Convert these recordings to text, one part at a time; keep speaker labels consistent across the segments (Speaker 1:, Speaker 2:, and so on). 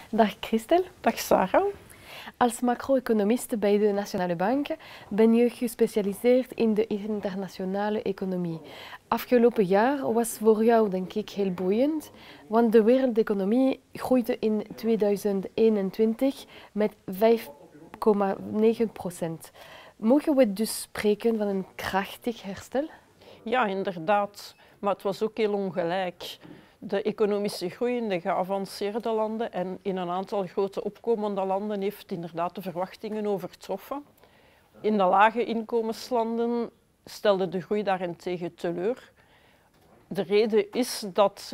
Speaker 1: Dag Christel.
Speaker 2: Dag Sarah.
Speaker 1: Als macro-economiste bij de Nationale Bank ben je gespecialiseerd in de internationale economie. Afgelopen jaar was voor jou denk ik heel boeiend, want de wereldeconomie groeide in 2021 met 5,9%. Mogen we dus spreken van een krachtig herstel?
Speaker 2: Ja, inderdaad. Maar het was ook heel ongelijk. De economische groei in de geavanceerde landen en in een aantal grote opkomende landen heeft inderdaad de verwachtingen overtroffen. In de lage inkomenslanden stelde de groei daarentegen teleur. De reden is dat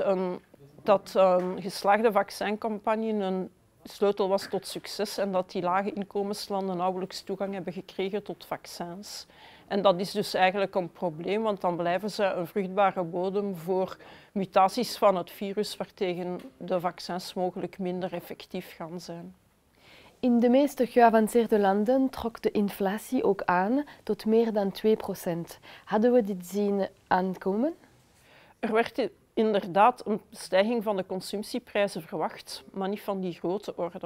Speaker 2: een geslaagde vaccincampagne een sleutel was tot succes en dat die lage inkomenslanden nauwelijks toegang hebben gekregen tot vaccins. En dat is dus eigenlijk een probleem, want dan blijven ze een vruchtbare bodem voor mutaties van het virus waartegen de vaccins mogelijk minder effectief gaan zijn.
Speaker 1: In de meeste geavanceerde landen trok de inflatie ook aan tot meer dan 2%. Hadden we dit zien aankomen?
Speaker 2: Er werd inderdaad een stijging van de consumptieprijzen verwacht, maar niet van die grote orde.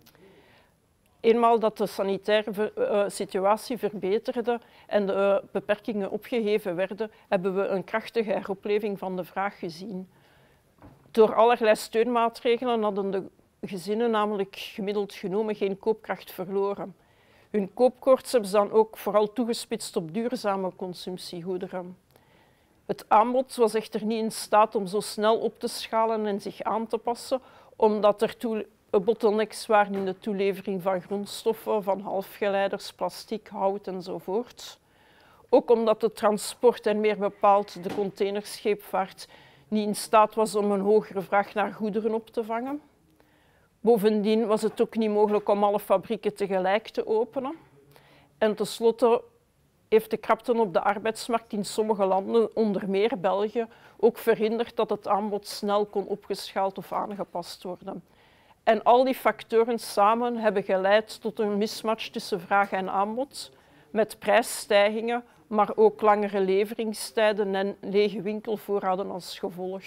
Speaker 2: Eenmaal dat de sanitaire situatie verbeterde en de beperkingen opgeheven werden, hebben we een krachtige heropleving van de vraag gezien. Door allerlei steunmaatregelen hadden de gezinnen namelijk gemiddeld genomen geen koopkracht verloren. Hun koopkoorts hebben ze dan ook vooral toegespitst op duurzame consumptiegoederen. Het aanbod was echter niet in staat om zo snel op te schalen en zich aan te passen, omdat er bottlenecks waren in de toelevering van grondstoffen, van halfgeleiders, plastic, hout enzovoort. Ook omdat het transport en meer bepaald de containerscheepvaart niet in staat was om een hogere vraag naar goederen op te vangen. Bovendien was het ook niet mogelijk om alle fabrieken tegelijk te openen. En tenslotte heeft de krapte op de arbeidsmarkt in sommige landen, onder meer België, ook verhinderd dat het aanbod snel kon opgeschaald of aangepast worden. En al die factoren samen hebben geleid tot een mismatch tussen vraag en aanbod, met prijsstijgingen, maar ook langere leveringstijden en lege winkelvoorraden als gevolg.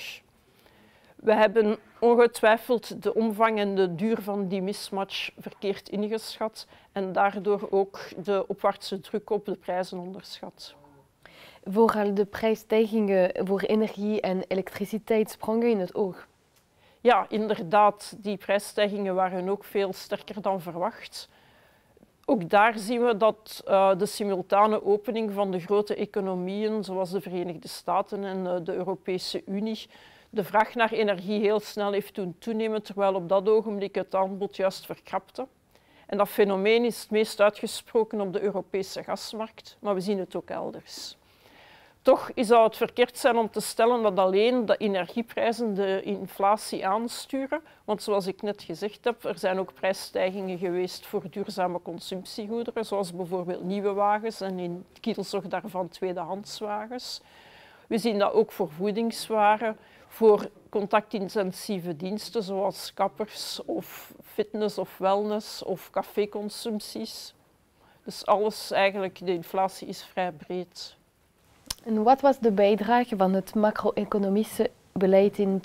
Speaker 2: We hebben ongetwijfeld de omvang en de duur van die mismatch verkeerd ingeschat en daardoor ook de opwaartse druk op de prijzen onderschat.
Speaker 1: Vooral de prijsstijgingen voor energie en elektriciteit sprongen in het oog.
Speaker 2: Ja, inderdaad, die prijsstijgingen waren ook veel sterker dan verwacht. Ook daar zien we dat de simultane opening van de grote economieën, zoals de Verenigde Staten en de Europese Unie, de vraag naar energie heel snel heeft doen toenemen, terwijl op dat ogenblik het aanbod juist verkrapte. En dat fenomeen is het meest uitgesproken op de Europese gasmarkt, maar we zien het ook elders. Toch zou het verkeerd zijn om te stellen dat alleen de energieprijzen de inflatie aansturen, want zoals ik net gezegd heb, er zijn ook prijsstijgingen geweest voor duurzame consumptiegoederen, zoals bijvoorbeeld nieuwe wagens en in het kielzog daarvan tweedehandswagens. We zien dat ook voor voedingswaren, voor contactintensieve diensten zoals kappers of fitness of wellness of caféconsumpties. Dus alles eigenlijk, de inflatie is vrij breed.
Speaker 1: En wat was de bijdrage van het macro-economische beleid in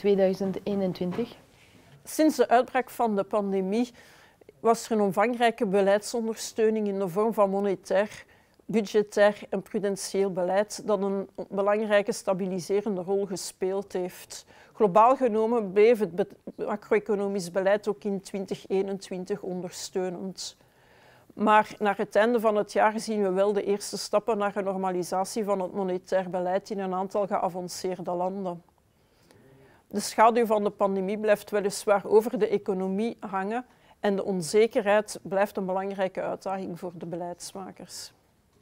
Speaker 1: 2021?
Speaker 2: Sinds de uitbraak van de pandemie was er een omvangrijke beleidsondersteuning in de vorm van monetair, budgetair en prudentieel beleid dat een belangrijke stabiliserende rol gespeeld heeft. Globaal genomen bleef het macro-economisch beleid ook in 2021 ondersteunend. Maar naar het einde van het jaar zien we wel de eerste stappen naar een normalisatie van het monetair beleid in een aantal geavanceerde landen. De schaduw van de pandemie blijft weliswaar over de economie hangen en de onzekerheid blijft een belangrijke uitdaging voor de beleidsmakers.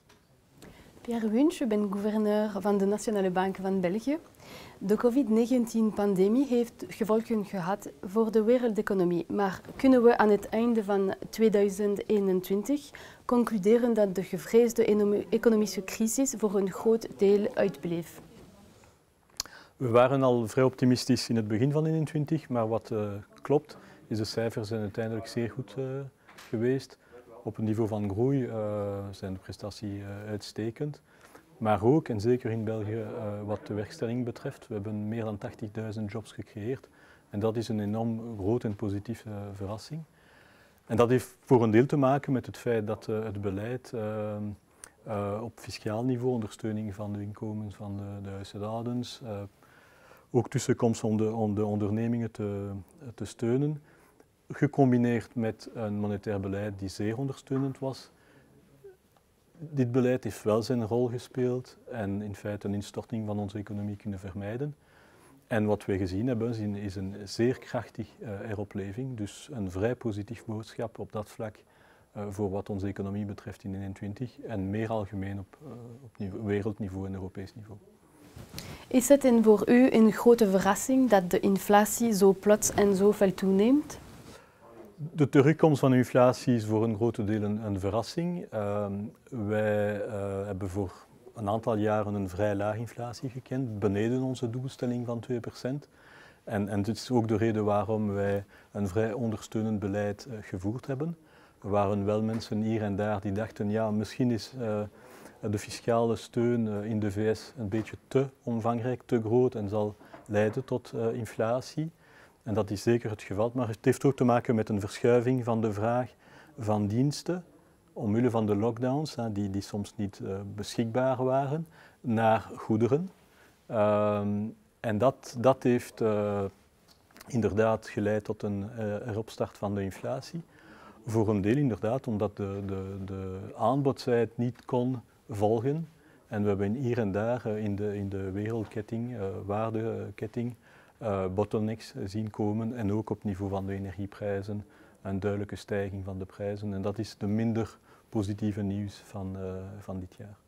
Speaker 1: Pierre Wunsch, ik ben gouverneur van de Nationale Bank van België. De COVID-19-pandemie heeft gevolgen gehad voor de wereldeconomie, maar kunnen we aan het einde van 2021 concluderen dat de gevreesde economische crisis voor een groot deel uitbleef?
Speaker 3: We waren al vrij optimistisch in het begin van 2021, maar wat klopt is de cijfers zijn uiteindelijk zeer goed geweest. Op het niveau van groei zijn de prestaties uitstekend. Maar ook, en zeker in België, wat de werkstelling betreft, we hebben meer dan 80.000 jobs gecreëerd. En dat is een enorm groot en positieve verrassing. En dat heeft voor een deel te maken met het feit dat het beleid op fiscaal niveau, ondersteuning van de inkomens van de huishoudens, ook tussenkomst om de ondernemingen te steunen, gecombineerd met een monetair beleid die zeer ondersteunend was. Dit beleid heeft wel zijn rol gespeeld en in feite een instorting van onze economie kunnen vermijden. En wat we gezien hebben is een zeer krachtig heropleving, dus een vrij positief boodschap op dat vlak voor wat onze economie betreft in 2021 en meer algemeen op wereldniveau en Europees niveau.
Speaker 1: Is het voor u een grote verrassing dat de inflatie zo plots en zo fel toeneemt?
Speaker 3: De terugkomst van de inflatie is voor een groot deel een verrassing. Wij hebben voor een aantal jaren een vrij laag inflatie gekend, beneden onze doelstelling van 2%. En dit is ook de reden waarom wij een vrij ondersteunend beleid gevoerd hebben. Er waren wel mensen hier en daar die dachten, ja, misschien is de fiscale steun in de VS een beetje te omvangrijk, te groot en zal leiden tot inflatie. En dat is zeker het geval, maar het heeft ook te maken met een verschuiving van de vraag van diensten, omwille van de lockdowns, die soms niet beschikbaar waren, naar goederen. En dat heeft inderdaad geleid tot een heropstart van de inflatie. Voor een deel inderdaad, omdat de aanbodzijde niet kon volgen. En we hebben hier en daar in de wereldketting, waardeketting, bottlenecks zien komen en ook op niveau van de energieprijzen een duidelijke stijging van de prijzen. En dat is de minder positieve nieuws van dit jaar.